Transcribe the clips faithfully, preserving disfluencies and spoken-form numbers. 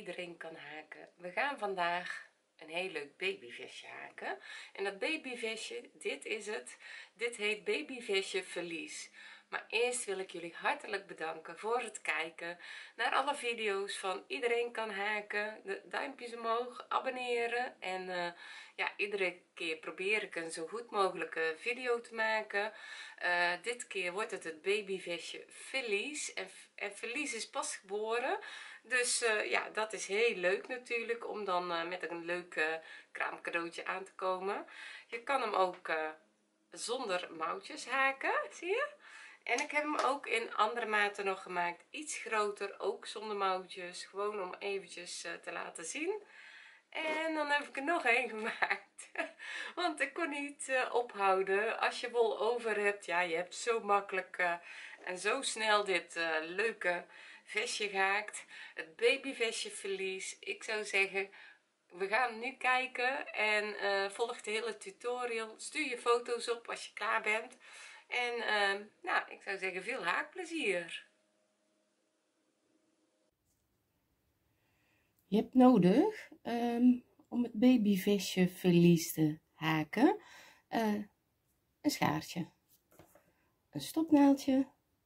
iedereen kan haken. We gaan vandaag een heel leuk babyvestje haken. En dat babyvestje, dit is het. Dit heet babyvestje Verlies. Maar eerst wil ik jullie hartelijk bedanken voor het kijken naar alle video's van iedereen kan haken. De duimpjes omhoog, abonneren en uh, ja, iedere keer probeer ik een zo goed mogelijke video te maken. Uh, dit keer wordt het het babyvestje Verlies. En, en Verlies is pas geboren. Dus uh, ja, dat is heel leuk natuurlijk om dan uh, met een leuk uh, kraamcadeautje aan te komen. Je kan hem ook uh, zonder mouwtjes haken, zie je? En ik heb hem ook in andere maten nog gemaakt, iets groter, ook zonder mouwtjes, gewoon om eventjes uh, te laten zien. En dan heb ik er nog één gemaakt, want ik kon niet uh, ophouden. Als je wol over hebt, ja, je hebt zo makkelijk uh, en zo snel dit uh, leuke vestje gehaakt. Het babyvestje Verlies. Ik zou zeggen, we gaan nu kijken en uh, volg de hele tutorial. Stuur je foto's op als je klaar bent. En uh, nou, ik zou zeggen, veel haakplezier. Je hebt nodig um, om het babyvestje Verlies te haken uh, een schaartje, een stopnaaldje,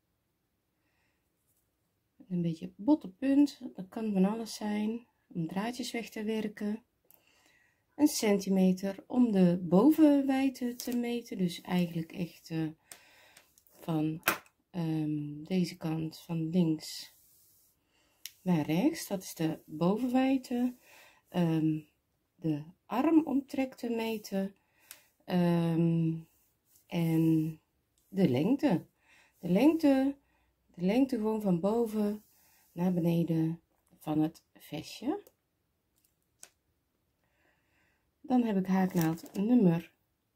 een beetje botte punt, dat kan van alles zijn, om draadjes weg te werken, een centimeter om de bovenwijdte te meten, dus eigenlijk echt uh, van um, deze kant van links naar rechts, dat is de bovenwijdte. Um, de armomtrek te meten um, en de lengte. De lengte, de lengte gewoon van boven naar beneden van het vestje. Dan heb ik haaknaald nummer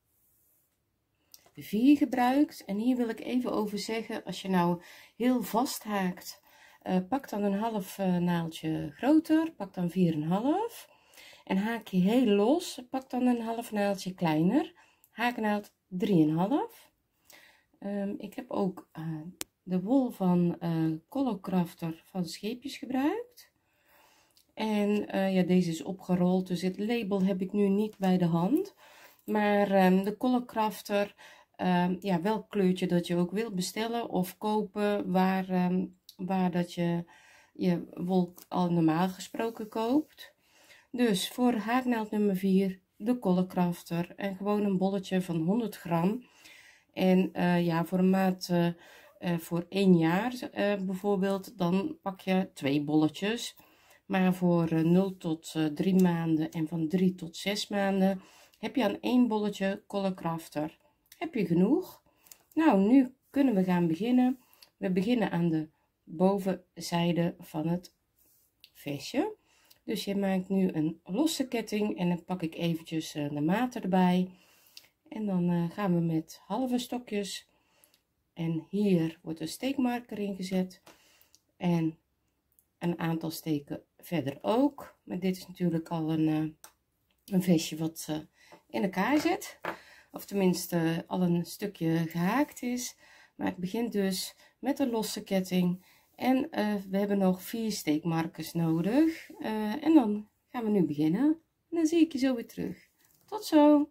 vier gebruikt en hier wil ik even over zeggen, als je nou heel vast haakt, Uh, pak dan een half uh, naaldje groter, pak dan vier komma vijf en haak je heel los, pak dan een half naaldje kleiner, haaknaald drie komma vijf. Um, ik heb ook uh, de wol van uh, Color Crafter van Scheepjes gebruikt en uh, ja, deze is opgerold, dus het label heb ik nu niet bij de hand, maar um, de Color Crafter, um, ja, welk kleurtje dat je ook wilt bestellen of kopen, waar um, waar dat je je wol al normaal gesproken koopt. Dus voor haaknaald nummer vier de Color Crafter en gewoon een bolletje van honderd gram. En uh, ja, voor een maat uh, uh, voor één jaar uh, bijvoorbeeld, dan pak je twee bolletjes. Maar voor uh, nul tot drie maanden en van drie tot zes maanden heb je aan één bolletje Color Crafter. Heb je genoeg? Nou, nu kunnen we gaan beginnen. We beginnen aan de bovenzijde van het vestje. Dus je maakt nu een losse ketting en dan pak ik eventjes de maat erbij en dan uh, gaan we met halve stokjes en hier wordt een steekmarker ingezet en een aantal steken verder ook, maar dit is natuurlijk al een, uh, een vestje wat uh, in elkaar zit, of tenminste uh, al een stukje gehaakt is, maar het begint dus met een losse ketting. En uh, we hebben nog vier steekmarkers nodig. Uh, en dan gaan we nu beginnen. En dan zie ik je zo weer terug. Tot zo!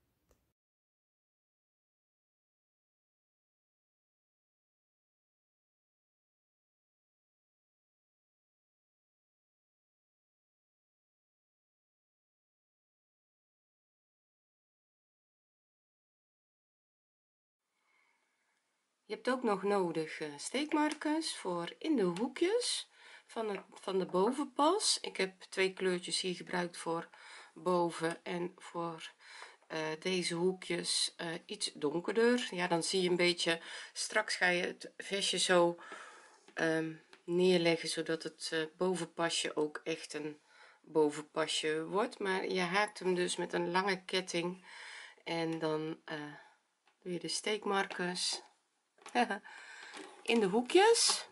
Je hebt ook nog nodig uh, steekmarkers voor in de hoekjes van, het, van de bovenpas. Ik heb twee kleurtjes hier gebruikt voor boven en voor uh, deze hoekjes uh, iets donkerder. Ja, dan zie je een beetje, straks ga je het vestje zo um, neerleggen zodat het uh, bovenpasje ook echt een bovenpasje wordt, maar je haakt hem dus met een lange ketting en dan uh, doe je de steekmarkers in de hoekjes.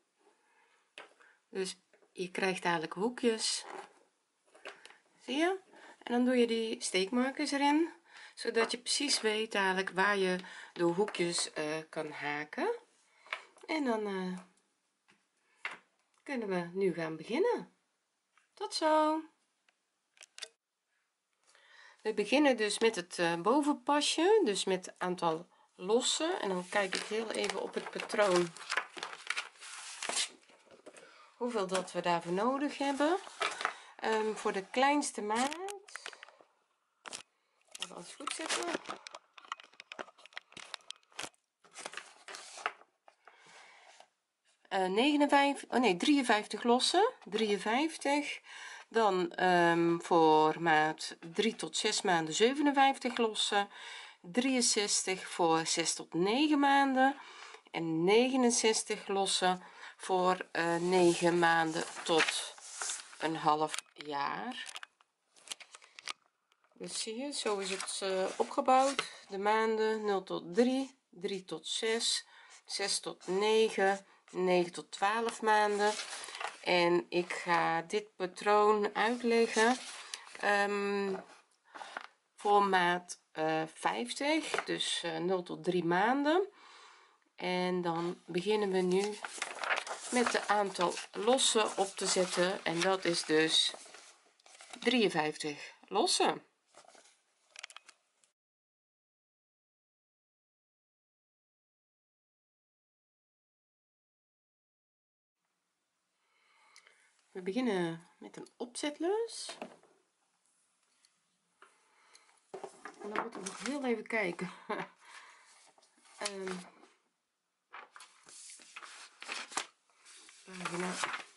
Dus je krijgt dadelijk hoekjes, zie je, en dan doe je die steekmarkers erin zodat je precies weet dadelijk waar je de hoekjes uh, kan haken. En dan uh, kunnen we nu gaan beginnen. Tot zo. We beginnen dus met het uh, bovenpasje, dus met het aantal lossen, en dan kijk ik heel even op het patroon hoeveel dat we daarvoor nodig hebben. Um, voor de kleinste maat, even alles goed zetten, uh, negenenvijftig, oh nee, drieënvijftig lossen, drieënvijftig. Dan um, voor maat drie tot zes maanden zevenenvijftig lossen, drieënzestig voor zes tot negen maanden en negenenzestig lossen voor uh, negen maanden tot een half jaar. Dus zie je, zo is het uh, opgebouwd. De maanden nul tot drie, drie tot zes, zes tot negen, negen tot twaalf maanden. En ik ga dit patroon uitleggen um, voor maat uh, vijftig, dus uh, nul tot drie maanden. En dan beginnen we nu met de aantal lossen op te zetten, en dat is dus drieënvijftig lossen. We beginnen met een opzetlus. En dan moeten we nog heel even kijken. um, pagina.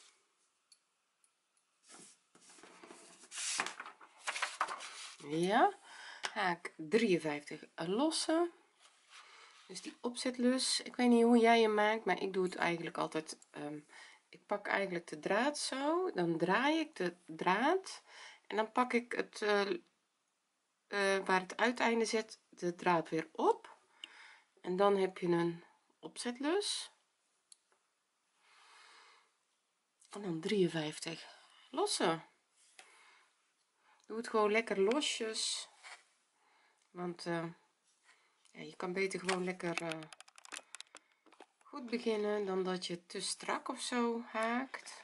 Ja, haak drieënvijftig lossen. Dus die opzetlus, ik weet niet hoe jij hem maakt, maar ik doe het eigenlijk altijd. Um, ik pak eigenlijk de draad zo, dan draai ik de draad en dan pak ik het uh, uh, waar het uiteinde zit, de draad weer op, en dan heb je een opzetlus en dan drieënvijftig lossen. Doe het gewoon lekker losjes, want uh, ja, je kan beter gewoon lekker uh, goed beginnen dan dat je te strak of zo haakt.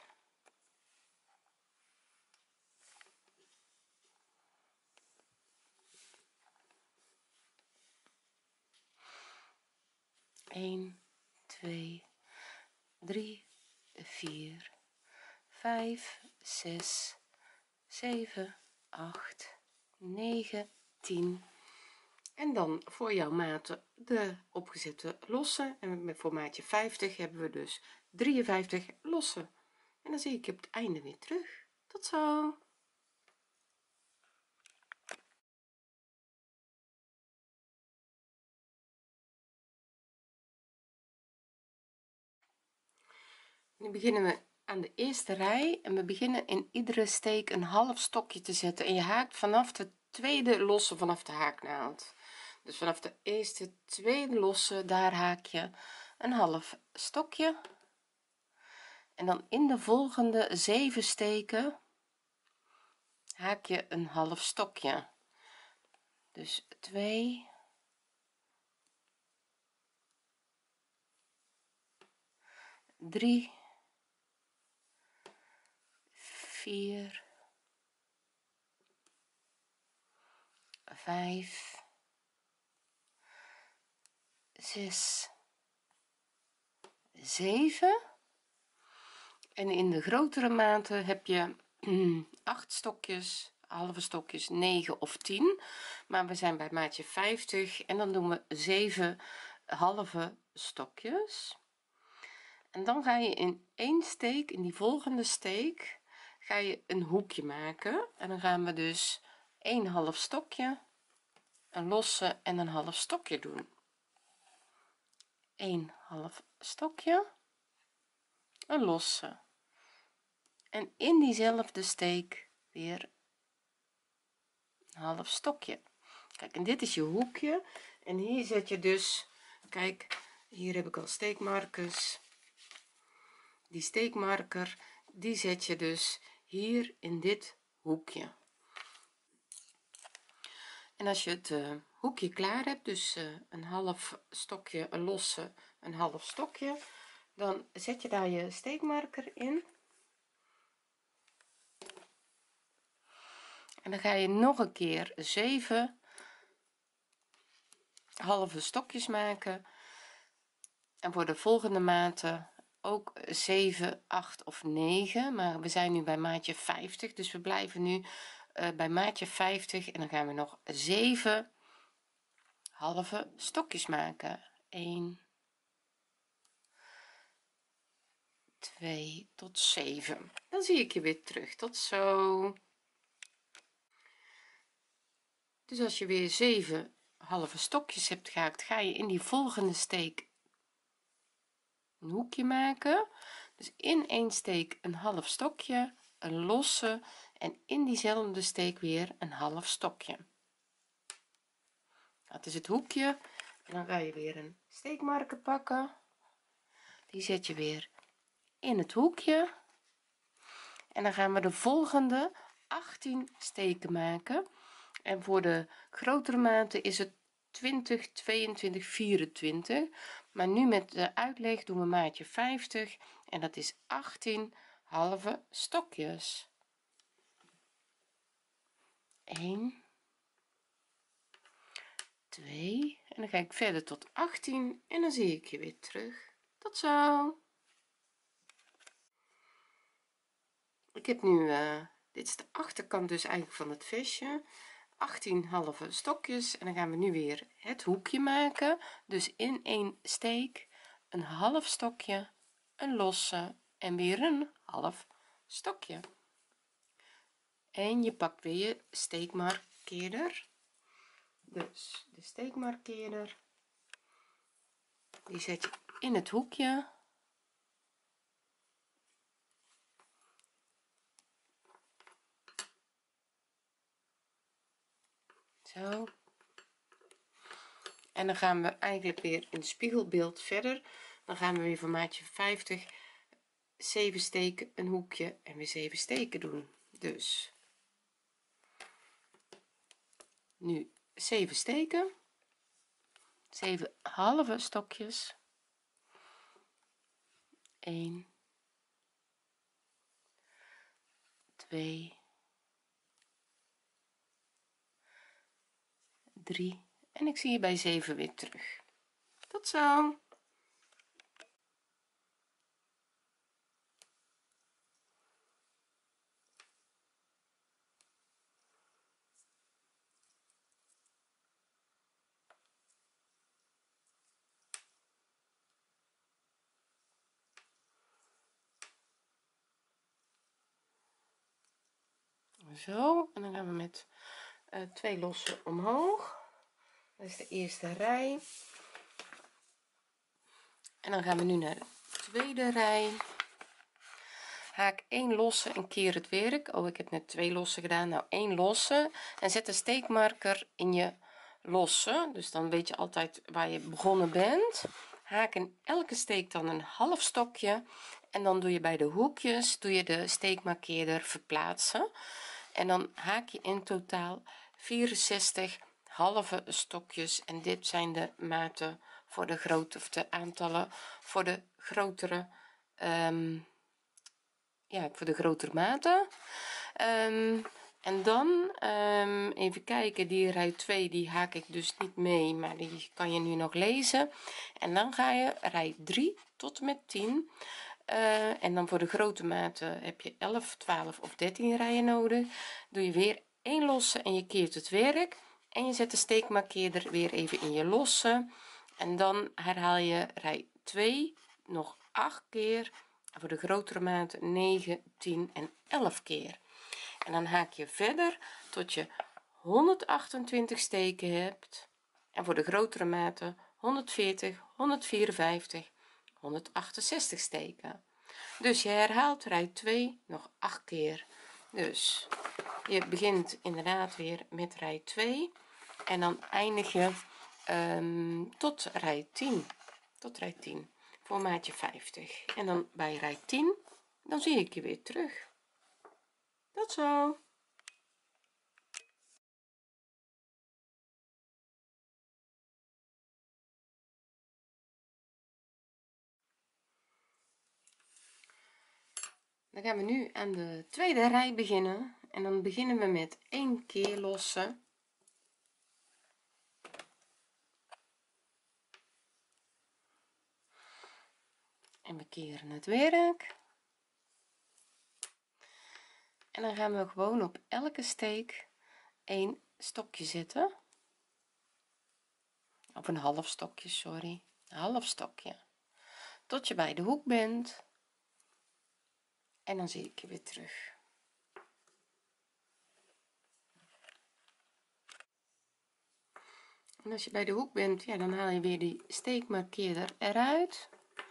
een, twee, drie, vier, vijf, zes, zeven, acht, negen, tien. En dan voor jouw maten de opgezette lossen, en voor maatje vijftig hebben we dus drieënvijftig lossen. En dan zie ik je op het einde weer terug. Tot zo. Nu beginnen we aan de eerste rij, en we beginnen in iedere steek een half stokje te zetten, en je haakt vanaf de tweede losse vanaf de haaknaald. Dus vanaf de eerste tweede losse, daar haak je een half stokje, en dan in de volgende zeven steken haak je een half stokje. Dus twee, drie, vier, vijf, zes, zeven, en in de grotere maten heb je acht stokjes, halve stokjes, negen of tien, maar we zijn bij maatje vijftig en dan doen we zeven halve stokjes. En dan ga je in één steek, in die volgende steek ga je een hoekje maken, en dan gaan we dus een half stokje, een losse en een half stokje doen. Een half stokje, een losse, en in diezelfde steek weer een half stokje. Kijk, en dit is je hoekje, en hier zet je dus, kijk, hier heb ik al steekmarkers. Die steekmarker die zet je dus hier in dit hoekje. En als je het uh, hoekje klaar hebt, dus uh, een half stokje, een losse, een half stokje, dan zet je daar je steekmarker in, En dan ga je nog een keer zeven halve stokjes maken en voor de volgende maten ook zeven, acht of negen, maar we zijn nu bij maatje vijftig, dus we blijven nu uh, bij maatje vijftig en dan gaan we nog zeven halve stokjes maken. een twee tot zeven. Dan zie ik je weer terug. Tot zo. Dus als je weer zeven halve stokjes hebt gehaakt, ga je in die volgende steek een hoekje maken. Dus in één steek een half stokje, een losse, en in diezelfde steek weer een half stokje. Dat is het hoekje. En dan ga je weer een steekmarker pakken, die zet je weer in het hoekje en dan gaan we de volgende achttien steken maken. En voor de grotere maten is het twintig, tweeëntwintig, vierentwintig, maar nu met de uitleg doen we maatje vijftig en dat is achttien halve stokjes. een twee en dan ga ik verder tot achttien en dan zie ik je weer terug. Tot zo. Ik heb nu uh, dit is de achterkant dus eigenlijk van het vestje, achttien halve stokjes, en dan gaan we nu weer het hoekje maken. Dus in één steek een half stokje, een losse en weer een half stokje, en je pakt weer je steekmarkeerder. Dus de steekmarkeerder, die zet je in het hoekje. Zo. En dan gaan we eigenlijk weer in het spiegelbeeld verder. Dan gaan we weer voor maatje vijftig zeven steken, een hoekje en weer zeven steken doen. Dus nu zeven steken, zeven halve stokjes, een twee drie en ik zie je bij zeven weer terug. Tot zo. Zo, en dan gaan we met uh, twee losse omhoog. Dat is de eerste rij. En dan gaan we nu naar de tweede rij. Haak één losse en keer het werk. Oh, ik heb net twee losse gedaan. Nou, één losse en zet de steekmarker in je losse, dus dan weet je altijd waar je begonnen bent. Haak in elke steek dan een half stokje en dan doe je bij de hoekjes doe je de steekmarkeerder verplaatsen en dan haak je in totaal vierenzestig halve stokjes, en dit zijn de maten voor de grote, of de aantallen voor de grotere um, ja, voor de grotere maten. Um, en dan um, even kijken, die rij twee die haak ik dus niet mee, maar die kan je nu nog lezen. En dan ga je rij drie tot en met tien uh, en dan voor de grote maten heb je elf, twaalf of dertien rijen nodig. Doe je weer één losse en je keert het werk en je zet de steekmarkeerder weer even in je losse en dan herhaal je rij twee nog acht keer, voor de grotere maten negen, tien en elf keer, en dan haak je verder tot je honderdachtentwintig steken hebt, en voor de grotere maten honderdveertig, honderdvierenvijftig, honderdachtzestig steken. Dus je herhaalt rij twee nog acht keer. Dus je begint inderdaad weer met rij twee en dan eindig je um, tot rij tien, tot rij tien voor maatje vijftig, en dan bij rij tien dan zie ik je weer terug. Tot zo. Dan gaan we nu aan de tweede rij beginnen En dan beginnen we met één keer lossen. En we keren het werk. En dan gaan we gewoon op elke steek een stokje zetten. Of een half stokje, sorry. Een half stokje. Tot je bij de hoek bent. En dan zie ik je weer terug. En als je bij de hoek bent, ja, dan haal je weer die steekmarkeerder eruit.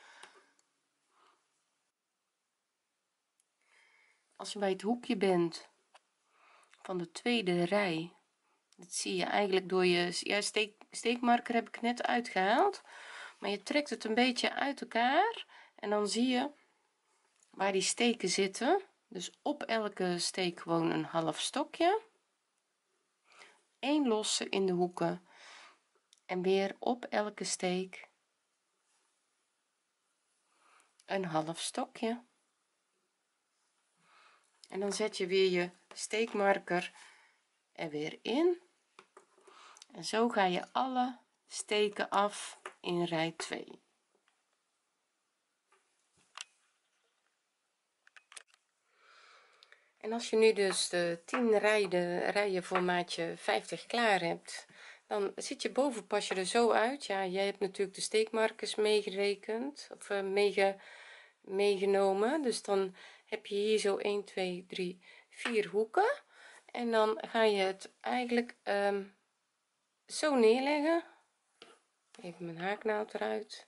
Als je bij het hoekje bent van de tweede rij, dat zie je eigenlijk door je ja, steek, steekmarker heb ik net uitgehaald, maar je trekt het een beetje uit elkaar en dan zie je waar die steken zitten. Dus op elke steek gewoon een half stokje, één losse in de hoeken en weer op elke steek een half stokje. En dan zet je weer je steekmarker er weer in en zo ga je alle steken af in rij twee. En als je nu dus de tien rijen, rijen voor maatje vijftig klaar hebt, dan ziet je bovenpasje er zo uit. Ja, jij hebt natuurlijk de steekmarkers meegerekend of uh, meege, meegenomen, dus dan heb je hier zo een twee drie vier hoeken en dan ga je het eigenlijk um, zo neerleggen. Even mijn haaknaald eruit.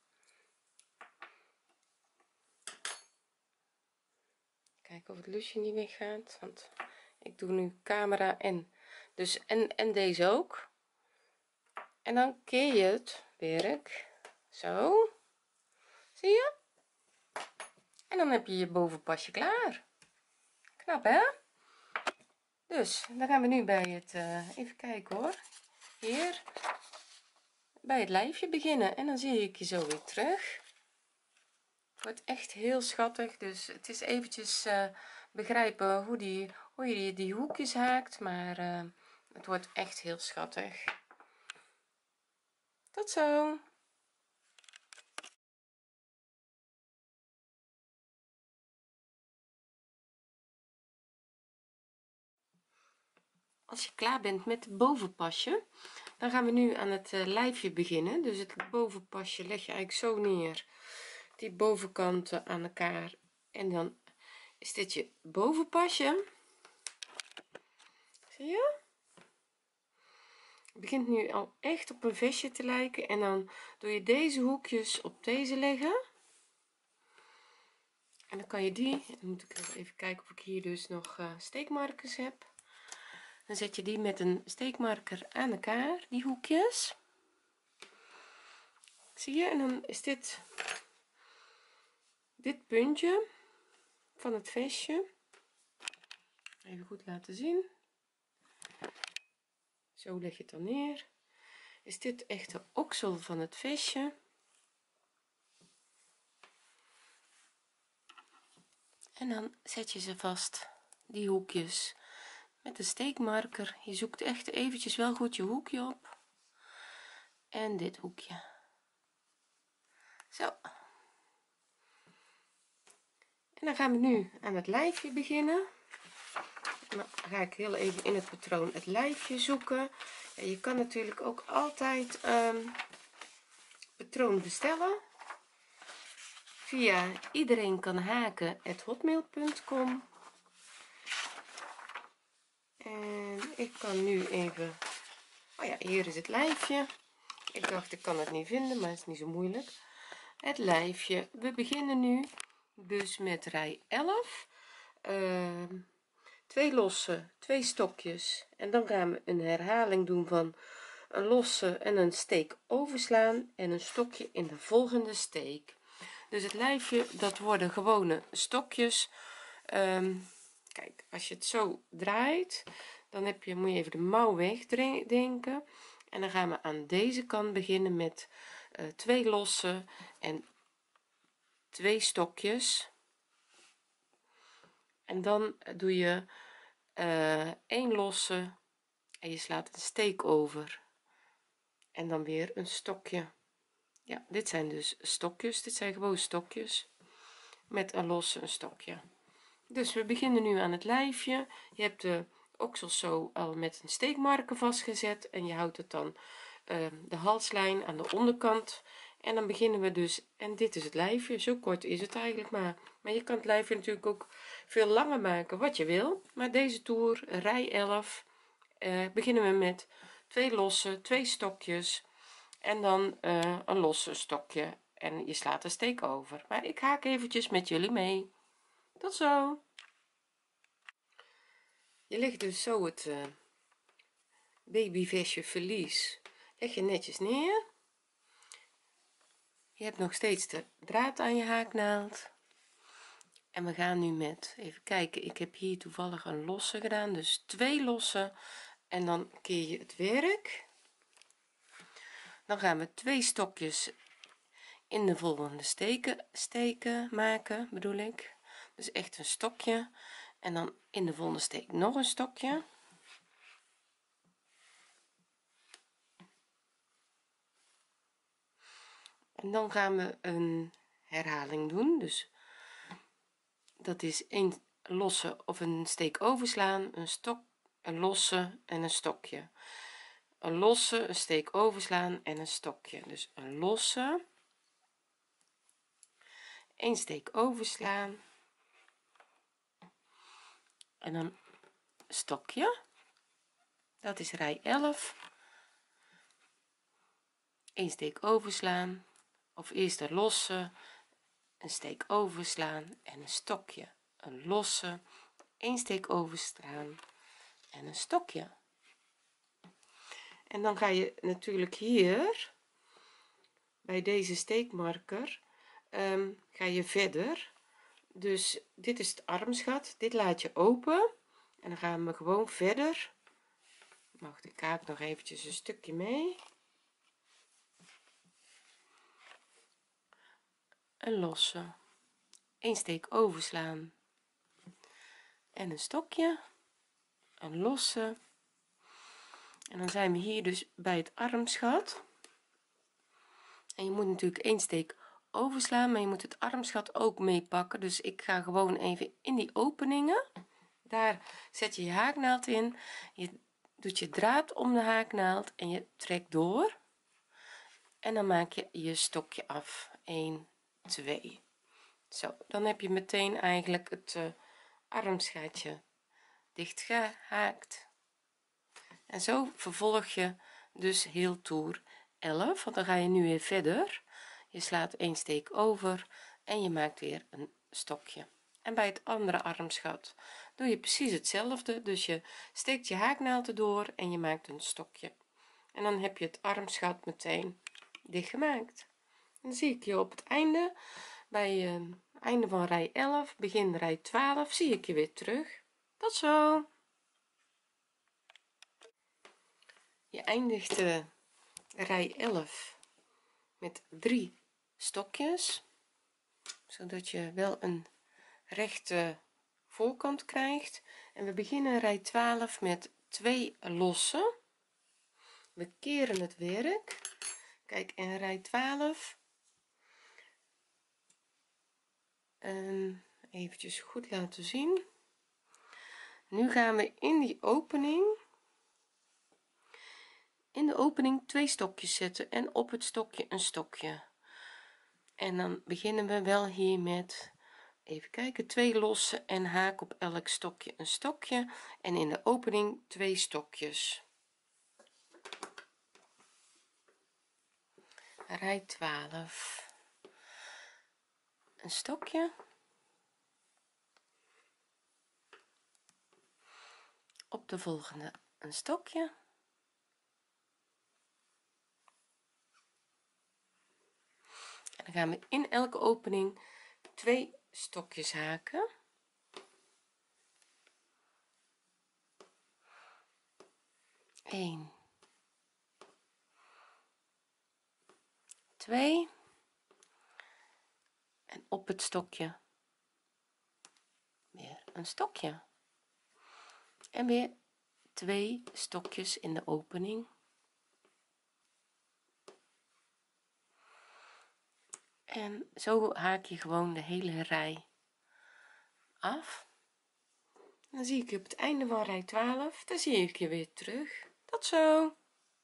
Kijken of het lusje niet weggaat, want ik doe nu camera en dus en en deze ook. En dan keer je het werk zo, zie je, en dan heb je je bovenpasje klaar. Knap, hè? Dus dan gaan we nu bij het uh, even kijken hoor, hier bij het lijfje beginnen en dan zie ik je zo weer terug. Het wordt echt heel schattig, dus het is eventjes uh, begrijpen hoe die hoe je die, die hoekjes haakt, maar uh, het wordt echt heel schattig. Tot zo. Als je klaar bent met het bovenpasje, dan gaan we nu aan het uh, lijfje beginnen. Dus het bovenpasje leg je eigenlijk zo neer, die bovenkanten aan elkaar, en dan is dit je bovenpasje. Zie je? Het begint nu al echt op een vestje te lijken en dan doe je deze hoekjes op deze leggen. En dan kan je die, dan moet ik even kijken of ik hier dus nog uh, steekmarkers heb. Dan zet je die met een steekmarker aan elkaar, die hoekjes. Zie je? En dan is dit dit puntje van het vestje. Even goed laten zien. Zo leg je het dan neer. Is dit echt de oksel van het vestje. En dan zet je ze vast, die hoekjes, met de steekmarker. Je zoekt echt eventjes wel goed je hoekje op. En dit hoekje. Zo. En dan gaan we nu aan het lijfje beginnen. Dan ga ik heel even in het patroon het lijfje zoeken. Ja, je kan natuurlijk ook altijd um, patroon bestellen via iedereen kan haken at hotmail punt com. En ik kan nu even, oh ja, hier is het lijfje. Ik dacht ik kan het niet vinden, maar het is niet zo moeilijk. Het lijfje, we beginnen nu dus met rij elf, uh, twee losse, twee stokjes, en dan gaan we een herhaling doen van een losse en een steek overslaan en een stokje in de volgende steek. Dus het lijfje, dat worden gewone stokjes. Um, kijk, als je het zo draait, dan heb je, moet je even de mouw wegdenken, en dan gaan we aan deze kant beginnen met uh, twee losse en twee stokjes, en dan doe je uh, één losse en je slaat een steek over en dan weer een stokje. Ja, dit zijn dus stokjes, dit zijn gewoon stokjes met een losse een stokje. Dus we beginnen nu aan het lijfje. Je hebt de oksels zo al met een steekmarker vastgezet en je houdt het dan uh, de halslijn aan de onderkant en dan beginnen we dus, en dit is het lijfje, zo kort is het eigenlijk maar maar je kan het lijfje natuurlijk ook veel langer maken wat je wil, maar deze toer rij elf uh, beginnen we met twee losse, twee stokjes en dan uh, een losse stokje en je slaat een steek over. Maar ik haak eventjes met jullie mee. Tot zo. Je legt dus zo het uh, babyvestje verlies leg je netjes neer. Je hebt nog steeds de draad aan je haaknaald en we gaan nu met, even kijken, ik heb hier toevallig een losse gedaan, dus twee losse en dan keer je het werk. Dan gaan we twee stokjes in de volgende steken steken maken, bedoel ik, dus echt een stokje en dan in de volgende steek nog een stokje. En dan gaan we een herhaling doen, dus dat is een losse of een steek overslaan, een stok, een losse en een stokje, een losse, een steek overslaan en een stokje. Dus een losse, een steek overslaan en een stokje. Dat is rij elf. Een steek overslaan of eerst een losse, een steek overslaan en een stokje, een losse, een steek overslaan en een stokje. En dan ga je natuurlijk hier bij deze steekmarker um, ga je verder, dus dit is het armsgat, dit laat je open en dan gaan we gewoon verder. Mag de kaart nog eventjes een stukje mee, een losse, een steek overslaan en een stokje, een losse, en dan zijn we hier dus bij het armsgat en je moet natuurlijk één steek overslaan, maar je moet het armsgat ook meepakken, dus ik ga gewoon even in die openingen, daar zet je je haaknaald in, je doet je draad om de haaknaald en je trekt door en dan maak je je stokje af, één, twee. Zo, dan heb je meteen eigenlijk het uh, armsgaatje dicht gehaakt en zo vervolg je dus heel toer elf, want dan ga je nu weer verder. Je slaat één steek over en je maakt weer een stokje en bij het andere armsgat doe je precies hetzelfde, dus je steekt je haaknaald erdoor en je maakt een stokje en dan heb je het armsgat meteen dicht gemaakt. Dan zie ik je op het einde bij het uh, einde van rij elf, begin rij twaalf, zie ik je weer terug. Tot zo. Je eindigt uh, rij elf met drie stokjes, zodat je wel een rechte voorkant krijgt en we beginnen rij twaalf met twee losse. We keren het werk, kijk, in rij twaalf en eventjes goed laten zien. Nu gaan we in die opening in de opening twee stokjes zetten en op het stokje een stokje en dan beginnen we wel hier met, even kijken, twee losse en haak op elk stokje een stokje en in de opening twee stokjes. Rij twaalf, een stokje, op de volgende een stokje en dan gaan we in elke opening twee stokjes haken. een, twee en op het stokje weer een stokje en weer twee stokjes in de opening en zo haak je gewoon de hele rij af. Dan zie ik je op het einde van rij twaalf, dan zie ik je weer terug. Tot zo.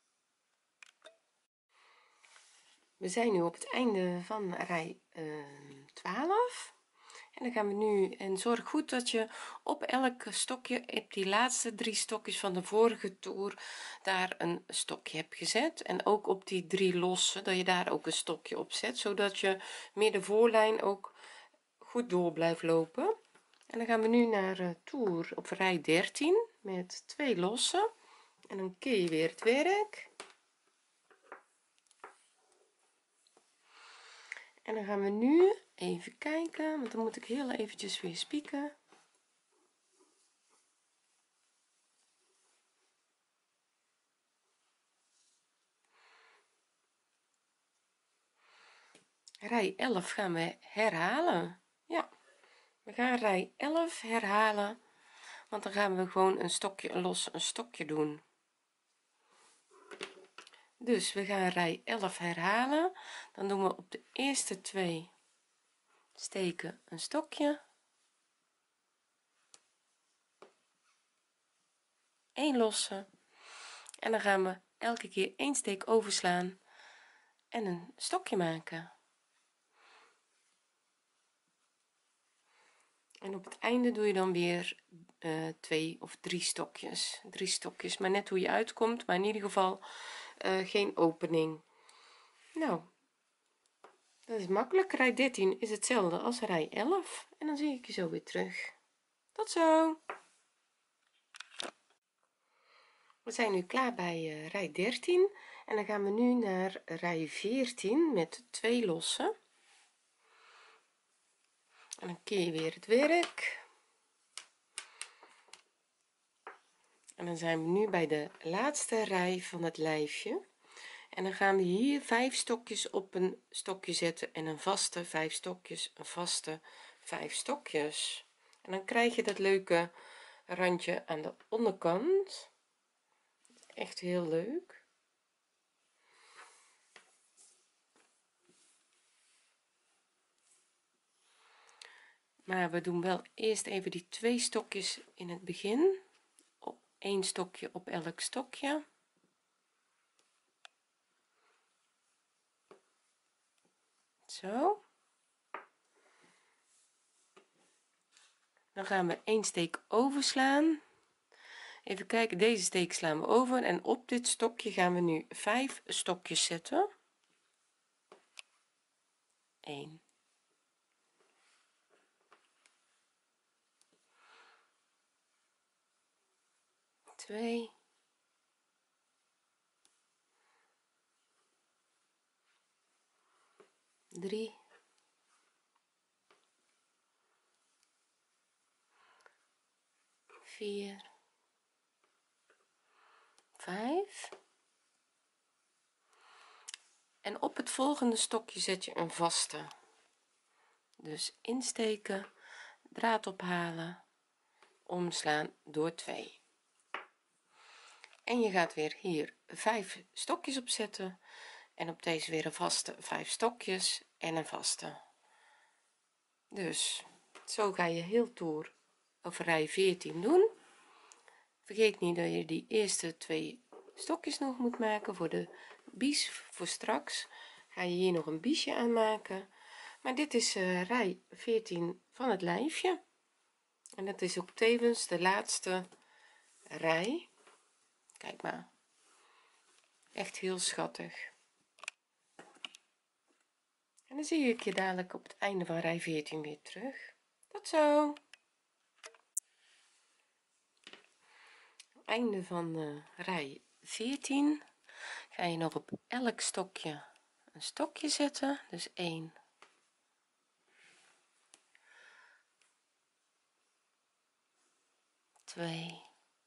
We zijn nu op het einde van rij uh, twaalf en dan gaan we nu, en zorg goed dat je op elk stokje, op die laatste drie stokjes van de vorige toer, daar een stokje hebt gezet, en ook op die drie losse dat je daar ook een stokje op zet, zodat je middenvoorlijn ook goed door blijft lopen. En dan gaan we nu naar uh, toer op rij dertien met twee losse en dan keer je weer het werk. En dan gaan we nu even kijken, want dan moet ik heel eventjes weer spieken. Rij elf gaan we herhalen. Ja, we gaan rij elf herhalen, want dan gaan we gewoon een stokje een los een stokje doen. Dus we gaan rij elf herhalen, dan doen we op de eerste twee steken een stokje, één losse, en dan gaan we elke keer één steek overslaan en een stokje maken. En op het einde doe je dan weer uh, twee of drie stokjes drie stokjes, maar net hoe je uitkomt, maar in ieder geval uh, geen opening. Nou, dat is makkelijk. Rij dertien is hetzelfde als rij elf en dan zie ik je zo weer terug. Tot zo. We zijn nu klaar bij uh, rij dertien en dan gaan we nu naar rij veertien met twee losse en dan keer je weer het werk. En dan zijn we nu bij de laatste rij van het lijfje en dan gaan we hier vijf stokjes op een stokje zetten en een vaste vijf stokjes, een vaste vijf stokjes, en dan krijg je dat leuke randje aan de onderkant. Echt heel leuk. Maar we doen wel eerst even die twee stokjes in het begin, op één stokje op elk stokje. Zo. Dan gaan we één steek overslaan. Even kijken, deze steek slaan we over en op dit stokje gaan we nu vijf stokjes zetten. één, twee, drie, vier, vijf, en op het volgende stokje zet je een vaste, dus insteken, draad ophalen, omslaan door twee, en je gaat weer hier vijf stokjes opzetten en op deze weer een vaste vijf stokjes en een vaste. Dus zo ga je heel toer of rij veertien doen. Vergeet niet dat je die eerste twee stokjes nog moet maken voor de bies. Voor straks ga je hier nog een biesje aan maken, maar dit is uh, rij veertien van het lijfje en dat is ook tevens de laatste rij. Kijk maar, echt heel schattig. En dan zie ik je dadelijk op het einde van rij veertien weer terug. Tot zo. Einde van uh, rij veertien ga je nog op elk stokje een stokje zetten, dus één, twee,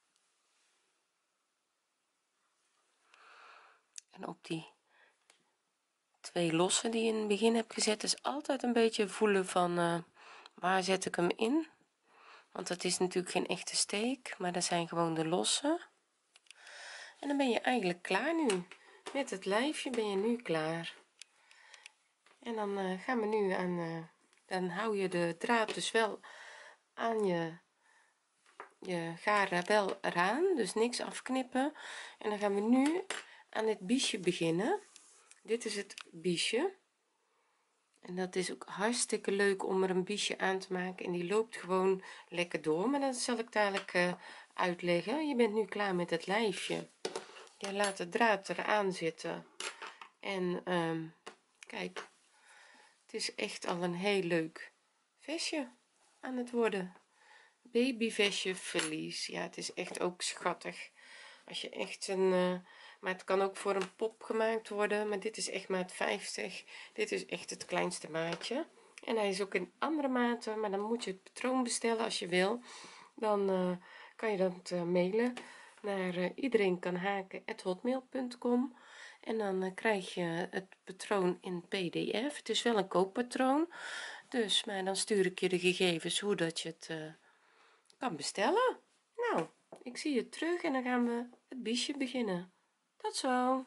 en op die twee losse die je in het begin hebt gezet is altijd een beetje voelen van uh, waar zet ik hem in, want dat is natuurlijk geen echte steek, maar dat zijn gewoon de losse. En dan ben je eigenlijk klaar nu met het lijfje, ben je nu klaar. En dan uh, gaan we nu aan uh, dan hou je de draad dus wel aan je je garen wel eraan, dus niks afknippen. En dan gaan we nu aan het biesje beginnen. Dit is het biesje en dat is ook hartstikke leuk om er een biesje aan te maken en die loopt gewoon lekker door, maar dat zal ik dadelijk uh, uitleggen. Je bent nu klaar met het lijfje. Je laat de draad eraan zitten en um, kijk, het is echt al een heel leuk vestje aan het worden. Babyvestje verlies. Ja, het is echt ook schattig als je echt een uh, maar het kan ook voor een pop gemaakt worden, maar dit is echt maat vijftig. Dit is echt het kleinste maatje en hij is ook in andere maten, maar dan moet je het patroon bestellen als je wil. Dan uh, kan je dat uh, mailen naar uh, iedereen kan haken at hotmail punt com en dan uh, krijg je het patroon in P D F. Het is wel een kooppatroon, dus maar dan stuur ik je de gegevens hoe dat je het uh, kan bestellen. Nou, ik zie je terug en dan gaan we het biesje beginnen. Tot zo.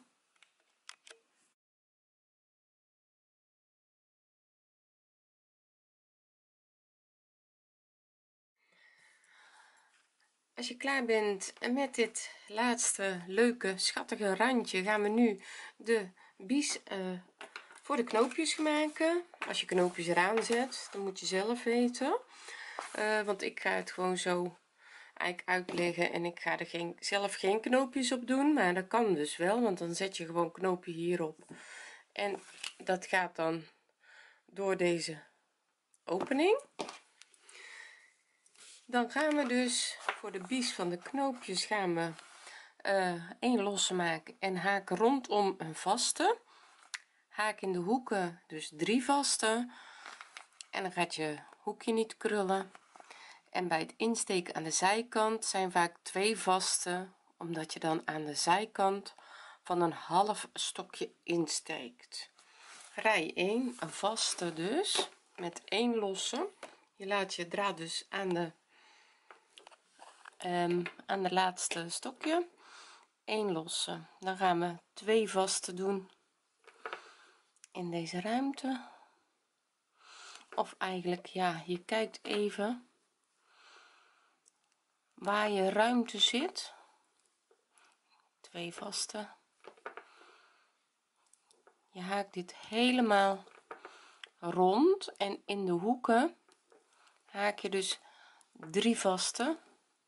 Als je klaar bent met dit laatste leuke schattige randje, gaan we nu de bies uh, voor de knoopjes maken. Als je knoopjes eraan zet, dan moet je zelf weten, uh, want ik ga het gewoon zo eigenlijk uitleggen en ik ga er geen, zelf geen knoopjes op doen, maar dat kan dus wel, want dan zet je gewoon knoopje hierop en dat gaat dan door deze opening. Dan gaan we dus voor de bies van de knoopjes gaan we uh, één losse maken en haken rondom een vaste, haak in de hoeken dus drie vaste en dan gaat je hoekje niet krullen. En bij het insteken aan de zijkant zijn vaak twee vaste, omdat je dan aan de zijkant van een half stokje insteekt. Rij één, een vaste dus met één losse. Je laat je draad dus aan de um, aan de laatste stokje, één losse. Dan gaan we twee vaste doen in deze ruimte, of eigenlijk ja, je kijkt even waar je ruimte zit. Twee vaste. Je haakt dit helemaal rond en in de hoeken haak je dus drie vaste.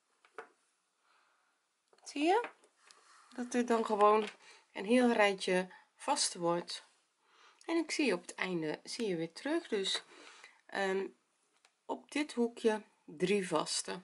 Zie je dat er dan gewoon een heel rijtje vast wordt, en ik zie je op het einde zie je weer terug, dus um, op dit hoekje drie vaste.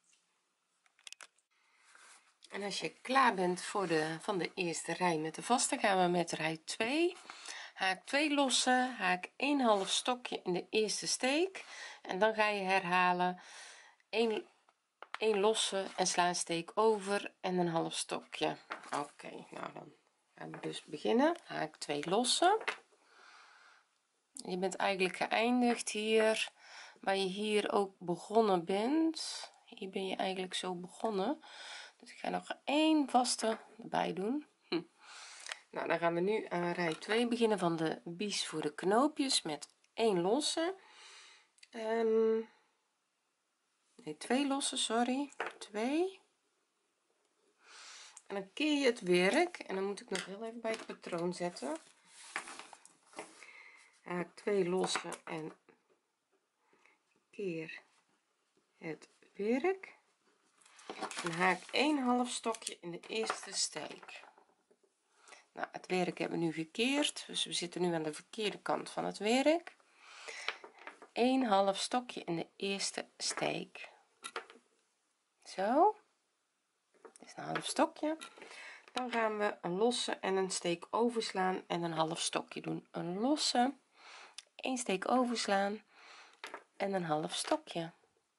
En als je klaar bent voor de van de eerste rij met de vaste, gaan we met rij twee, haak twee losse, haak één half stokje in de eerste steek en dan ga je herhalen één, één losse en sla een steek over en een half stokje. Oké, okay, nou dan gaan we dus beginnen. Haak twee losse. Je bent eigenlijk geëindigd hier waar je hier ook begonnen bent. Hier ben je eigenlijk zo begonnen, dus ik ga nog één vaste erbij doen. Hm. Nou, dan gaan we nu aan rij twee beginnen van de bies voor de knoopjes met één losse, um, nee, twee losse, sorry, twee, en dan keer je het werk en dan moet ik nog heel even bij het patroon zetten. Haak twee losse en keer het werk en haak één half stokje in de eerste steek. Nou, het werk hebben we nu gekeerd, dus we zitten nu aan de verkeerde kant van het werk. één half stokje in de eerste steek, zo, dus een half stokje. Dan gaan we een losse en een steek overslaan en een half stokje doen. Een losse, één steek overslaan en een half stokje,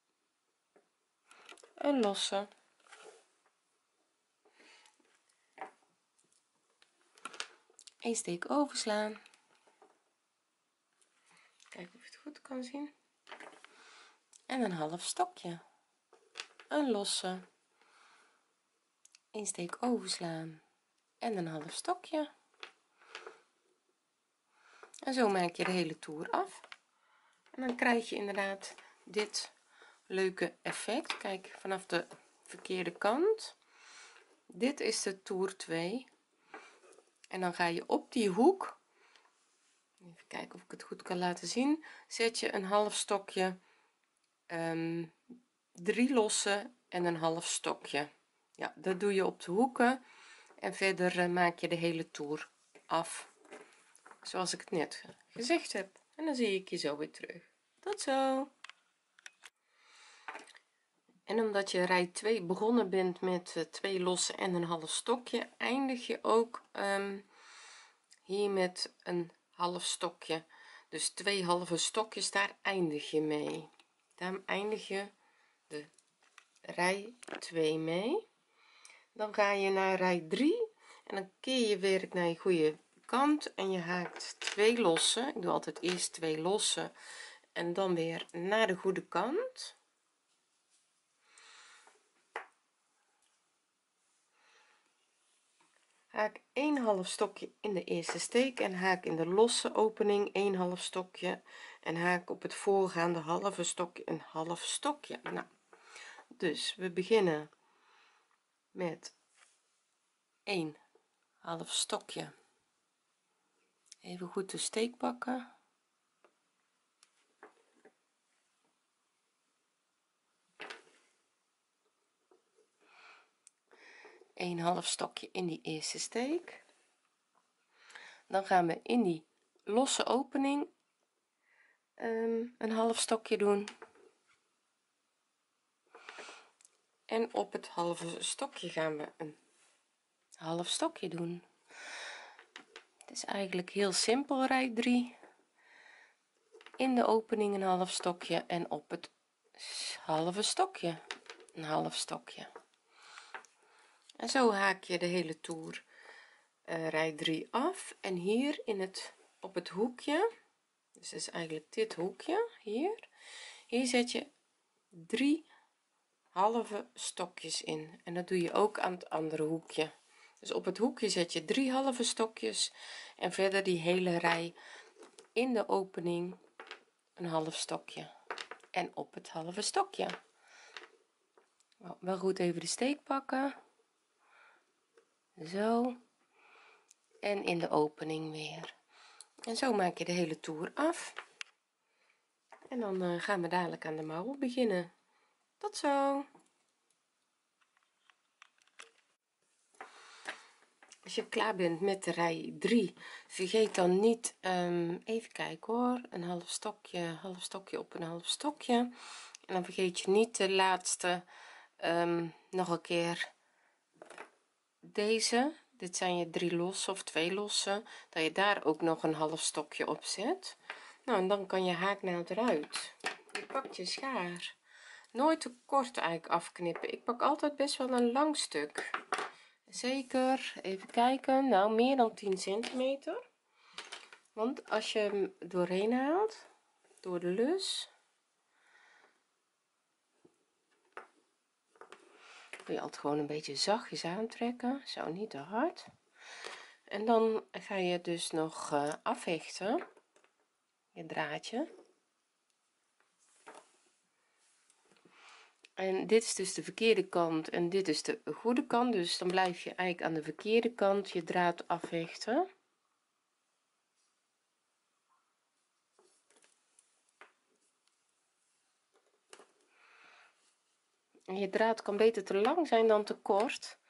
een losse, één steek overslaan, kijken of je het goed kan zien, en een half stokje. een losse, insteek overslaan en een half stokje. En zo maak je de hele toer af en dan krijg je inderdaad dit leuke effect. Kijk, vanaf de verkeerde kant, dit is de toer twee en dan ga je op die hoek, even kijken of ik het goed kan laten zien, zet je een half stokje, um, drie losse en een half stokje. Ja, dat doe je op de hoeken en verder uh, maak je de hele toer af zoals ik het net gezegd heb. En dan zie ik je zo weer terug. Tot zo. En omdat je rij twee begonnen bent met uh, twee losse en een half stokje, eindig je ook um, hier met een half stokje, dus twee halve stokjes, daar eindig je mee. Daar eindig je de rij twee mee. Dan ga je naar rij drie en dan keer je werk naar je goede kant en je haakt twee losse. Ik doe altijd eerst twee losse en dan weer naar de goede kant. Haak een half stokje in de eerste steek en haak in de losse opening een half stokje en haak op het voorgaande halve stokje een half stokje. Nou, dus we beginnen met een half stokje, even goed de steek pakken, een half stokje in die eerste steek. Dan gaan we in die losse opening um, een half stokje doen en op het halve stokje gaan we een half stokje doen. Het is eigenlijk heel simpel. Rij drie, in de opening een half stokje en op het halve stokje een half stokje. En zo haak je de hele toer uh, rij drie af en hier in het op het hoekje, dus is eigenlijk dit hoekje hier, hier zet je drie halve stokjes in en dat doe je ook aan het andere hoekje. Dus op het hoekje zet je drie halve stokjes en verder die hele rij in de opening een half stokje en op het halve stokje. Wel goed even de steek pakken, zo, en in de opening weer. En zo maak je de hele toer af en dan uh, gaan we dadelijk aan de mouw beginnen. Tot zo. Als je klaar bent met de rij drie, vergeet dan niet um, even kijken hoor, een half stokje, half stokje op een half stokje, en dan vergeet je niet de laatste um, nog een keer deze, dit zijn je drie losse of twee losse, dat je daar ook nog een half stokje op zet. Nou, en dan kan je haaknaald eruit. Je pakt je schaar, nooit te kort eigenlijk afknippen, ik pak altijd best wel een lang stuk, zeker even kijken, nou meer dan tien centimeter, want als je hem doorheen haalt door de lus, kun je altijd gewoon een beetje zachtjes aantrekken, zo niet te hard, en dan ga je dus nog uh, afhechten je draadje. En dit is dus de verkeerde kant en dit is de goede kant, dus dan blijf je eigenlijk aan de verkeerde kant je draad afhechten. En je draad kan beter te lang zijn dan te kort.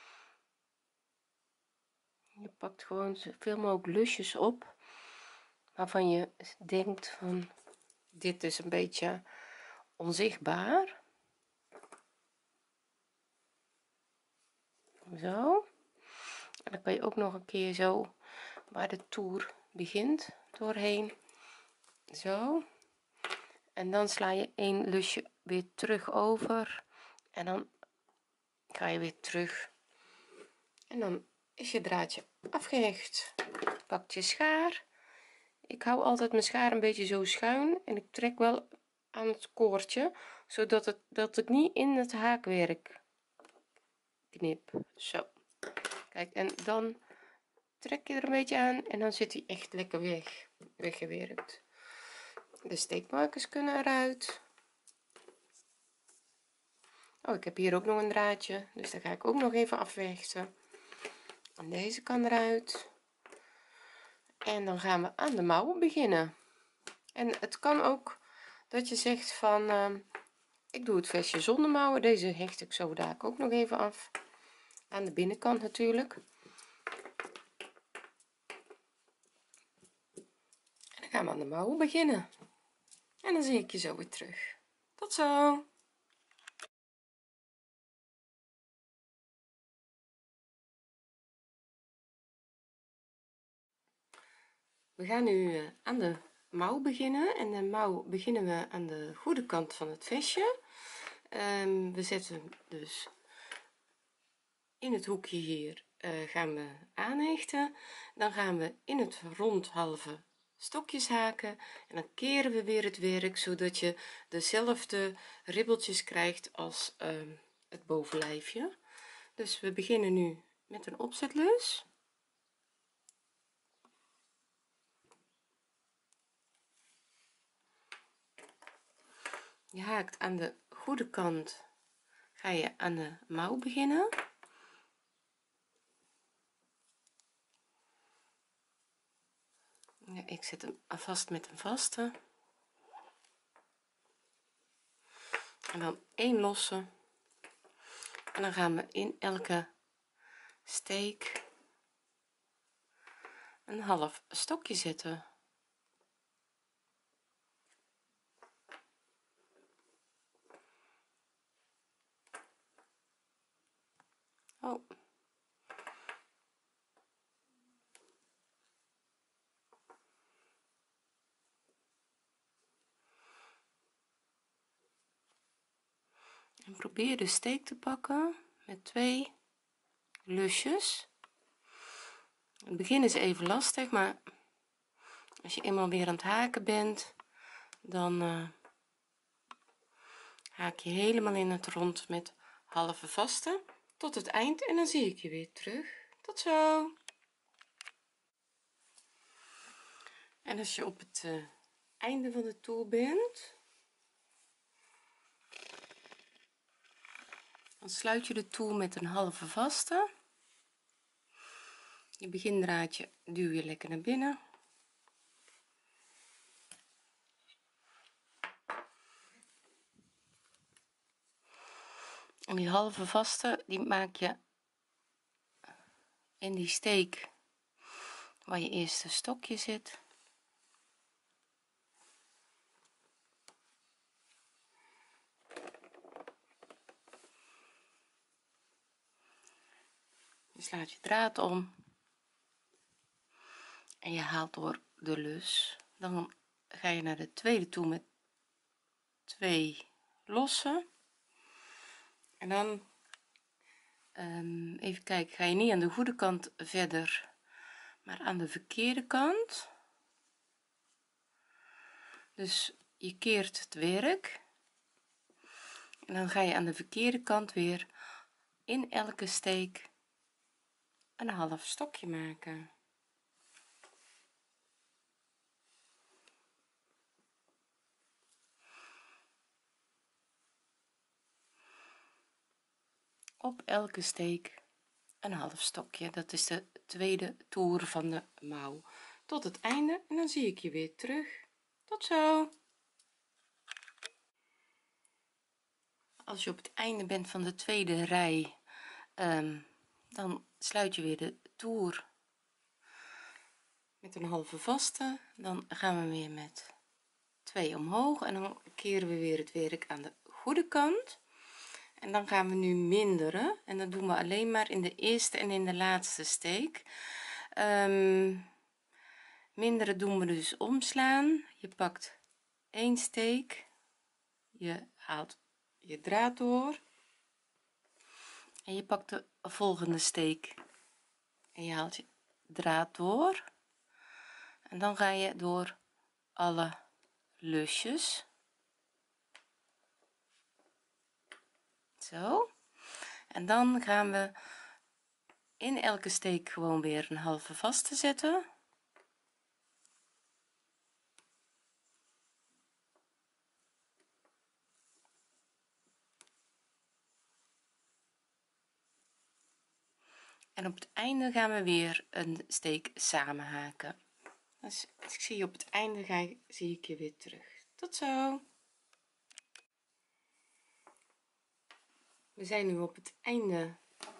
Je pakt gewoon zoveel mogelijk lusjes op waarvan je denkt van dit is een beetje onzichtbaar. Zo, en dan kan je ook nog een keer zo waar de toer begint doorheen, zo, en dan sla je een lusje weer terug over en dan ga je weer terug en dan is je draadje afgehecht. Pak je schaar, ik hou altijd mijn schaar een beetje zo schuin en ik trek wel aan het koordje zodat het dat ik niet in het haakwerk knip. Zo, kijk, en dan trek je er een beetje aan en dan zit hij echt lekker weg weggewerkt. De steekmarkers kunnen eruit. Oh, ik heb hier ook nog een draadje, dus daar ga ik ook nog even afvechten. En deze kan eruit. En dan gaan we aan de mouwen beginnen. En het kan ook dat je zegt van uh, ik doe het vestje zonder mouwen. Deze hecht ik zo daar ook nog even af aan de binnenkant natuurlijk. En dan gaan we aan de mouwen beginnen en dan zie ik je zo weer terug. Tot zo. We gaan nu uh, aan de mouw beginnen en de mouw beginnen we aan de goede kant van het vestje. Um, we zetten dus in het hoekje hier uh, gaan we aanhechten, dan gaan we in het rond halve stokjes haken en dan keren we weer het werk zodat je dezelfde ribbeltjes krijgt als uh, het bovenlijfje. Dus we beginnen nu met een opzetlus. Je haakt aan de goede kant, ga je aan de mouw beginnen. Ja, ik zet hem vast met een vaste en dan één losse en dan gaan we in elke steek een half stokje zetten. Oh. En probeer de steek te pakken met twee lusjes. Het begin is even lastig, maar als je eenmaal weer aan het haken bent, dan uh, haak je helemaal in het rond met halve vaste tot het eind en dan zie ik je weer terug. Tot zo. En als je op het uh, einde van de toer bent, dan sluit je de toer met een halve vaste. Je begindraadje duw je lekker naar binnen. En die halve vaste die maak je in die steek waar je eerste stokje zit. Je slaat je draad om en je haalt door de lus. Dan ga je naar de tweede toe met twee losse en dan um, even kijken, ga je niet aan de goede kant verder maar aan de verkeerde kant. Dus je keert het werk en dan ga je aan de verkeerde kant weer in elke steek een half stokje maken. Op elke steek een half stokje. Dat is de tweede toer van de mouw tot het einde en dan zie ik je weer terug. Tot zo. Als je op het einde bent van de tweede rij, um, dan sluit je weer de toer met een halve vaste. Dan gaan we weer met twee omhoog en dan keren we weer het werk aan de goede kant. En dan gaan we nu minderen en dat doen we alleen maar in de eerste en in de laatste steek. Um, minderen doen we dus omslaan. Je pakt één steek, je haalt je draad door en je pakt de volgende steek en je haalt je draad door en dan ga je door alle lusjes zo. En dan gaan we in elke steek gewoon weer een halve vaste zetten. En op het einde gaan we weer een steek samen haken. Dus ik zie je op het einde, ga ik, zie ik je weer terug. Tot zo. We zijn nu op het einde,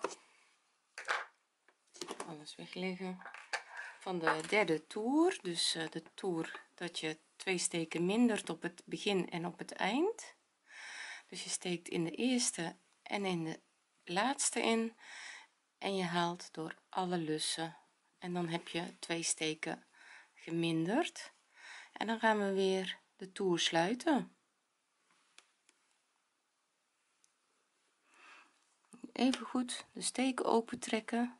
alles wegleggen, van de derde toer. Dus uh, de toer dat je twee steken mindert op het begin en op het eind. Dus je steekt in de eerste en in de laatste in en je haalt door alle lussen en dan heb je twee steken geminderd en dan gaan we weer de toer sluiten. Even goed de steek open trekken.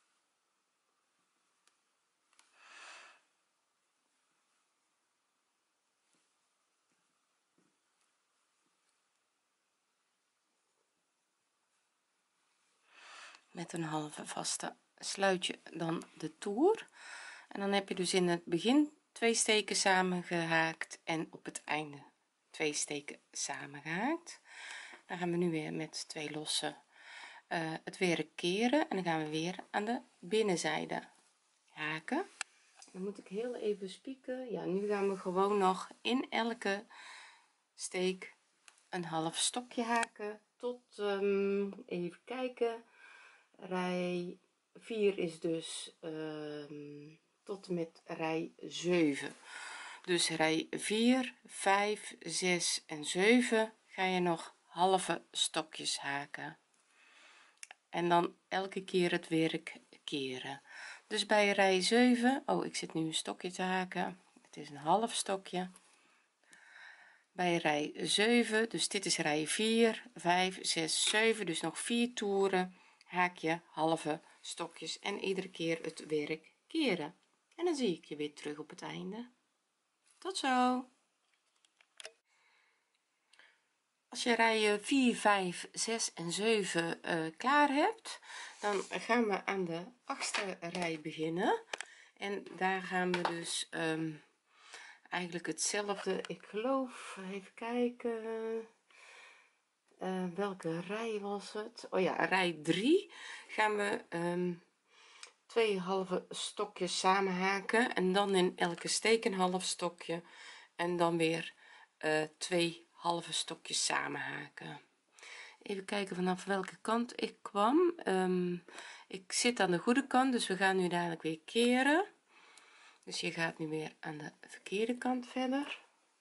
Met een halve vaste sluit je dan de toer en dan heb je dus in het begin twee steken samen gehaakt en op het einde twee steken samen gehaakt. Dan gaan we nu weer met twee losse uh, het werk keren en dan gaan we weer aan de binnenzijde haken. Dan moet ik heel even spieken. Ja, nu gaan we gewoon nog in elke steek een half stokje haken tot um, even kijken, rij vier is dus um, tot en met rij zeven. Dus rij vier, vijf, zes en zeven ga je nog halve stokjes haken en dan elke keer het werk keren. Dus bij rij zeven, oh ik zit nu een stokje te haken, het is een half stokje. Bij rij zeven, dus dit is rij vier, vijf, zes, zeven, dus nog vier toeren haak je halve stokjes en iedere keer het werk keren en dan zie ik je weer terug op het einde. Tot zo. Als je rijen vier, vijf, zes en zeven uh, klaar hebt, dan gaan we aan de achtste rij beginnen en daar gaan we dus um, eigenlijk hetzelfde, ik geloof, even kijken, uh, welke rij was het, oh ja, rij drie gaan we um, twee halve stokjes samen haken en dan in elke steek een half stokje en dan weer uh, twee halve stokjes samen haken. Even kijken vanaf welke kant ik kwam. Um, ik zit aan de goede kant, dus we gaan nu dadelijk weer keren. Dus je gaat nu weer aan de verkeerde kant verder.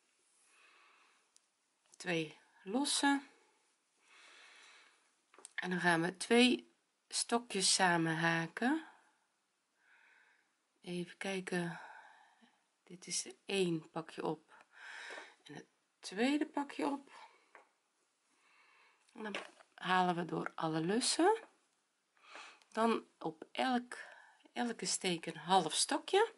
Twee lossen en dan gaan we twee stokjes samen haken. Even kijken, dit is de één, pak je op en het tweede pak je op en dan halen we door alle lussen, dan op elk elke steek een half stokje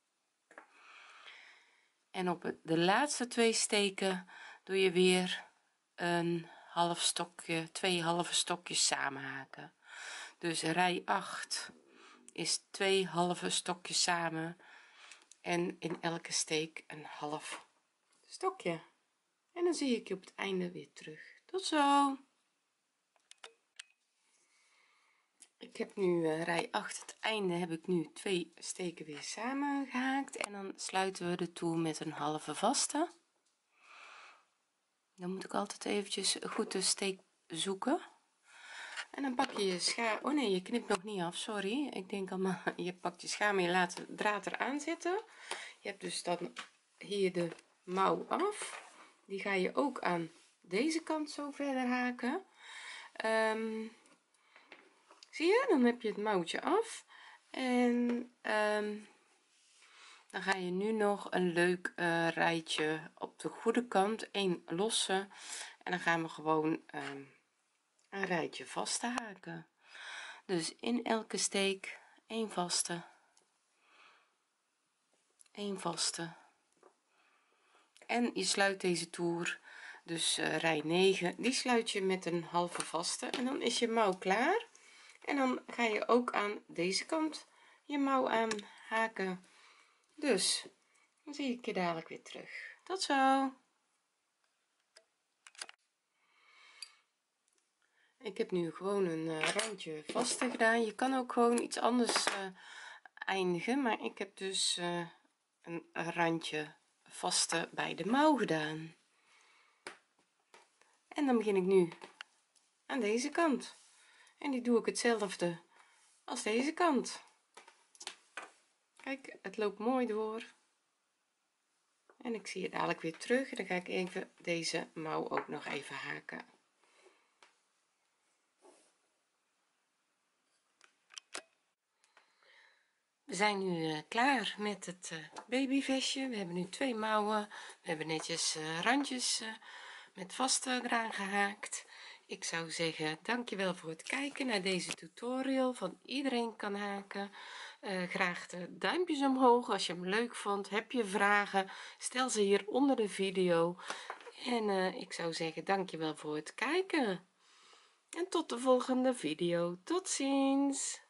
en op de laatste twee steken doe je weer een half stokje, twee halve stokjes samen haken. Dus rij acht is twee halve stokjes samen en in elke steek een half stokje en dan zie ik je op het einde weer terug. Tot zo. Ik heb nu uh, rij acht, het einde heb ik nu twee steken weer samen gehaakt en dan sluiten we de toer met een halve vaste. Dan moet ik altijd eventjes goed de steek zoeken en dan pak je je schaar, oh nee, je knipt nog niet af, sorry, ik denk allemaal, je pakt je schaar, maar je laat de draad eraan zitten. Je hebt dus dan hier de mouw af, die ga je ook aan deze kant zo verder haken. Um, zie je, dan heb je het mouwtje af en um, dan ga je nu nog een leuk uh, rijtje op de goede kant, één losse en dan gaan we gewoon um, een rijtje vast haken. Dus in elke steek één vaste, één vaste en je sluit deze toer dus uh, rij negen, die sluit je met een halve vaste en dan is je mouw klaar. En dan ga je ook aan deze kant je mouw aan haken. Dus dan zie ik je dadelijk weer terug. Tot zo. Ik heb nu gewoon een uh, randje vaste gedaan. Je kan ook gewoon iets anders uh, eindigen, maar ik heb dus uh, een randje vaste bij de mouw gedaan. En dan begin ik nu aan deze kant en die doe ik hetzelfde als deze kant. Kijk, het loopt mooi door en ik zie je dadelijk weer terug. Dan ga ik even deze mouw ook nog even haken. We zijn nu uh, klaar met het uh, babyvestje. We hebben nu twee mouwen, we hebben netjes uh, randjes uh, met vaste eraan gehaakt. Ik zou zeggen dankjewel voor het kijken naar deze tutorial van iedereen kan haken. Uh, graag de duimpjes omhoog als je hem leuk vond. Heb je vragen, stel ze hier onder de video. En uh, ik zou zeggen dankjewel voor het kijken en tot de volgende video. Tot ziens.